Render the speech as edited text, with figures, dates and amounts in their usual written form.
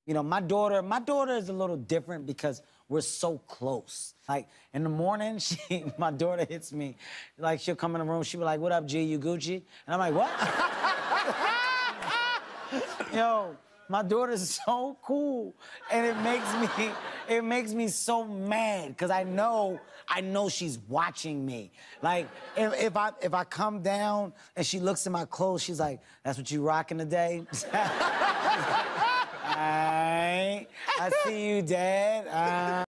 You know, my daughter is a little different because we're so close. Like, in the morning, my daughter hits me. Like, she'll come in the room, she'll be like, "What up, G, you Gucci?" And I'm like, "What?" Yo, my daughter's so cool, and it makes me so mad, because I know she's watching me. Like, if I come down and she looks at my clothes, she's like, "That's what you rocking today?" All right, I see you, Dad.